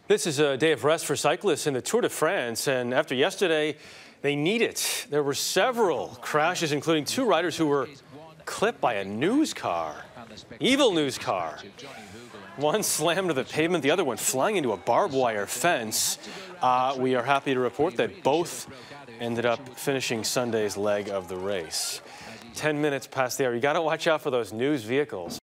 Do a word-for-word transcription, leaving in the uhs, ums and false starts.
This is a day of rest for cyclists in the Tour de France, and after yesterday, they need it. There were several crashes, including two riders who were clipped by a news car, evil news car. One slammed to the pavement, the other one flying into a barbed wire fence. Uh, we are happy to report that both ended up finishing Sunday's leg of the race. Ten minutes past the hour. You got to watch out for those news vehicles.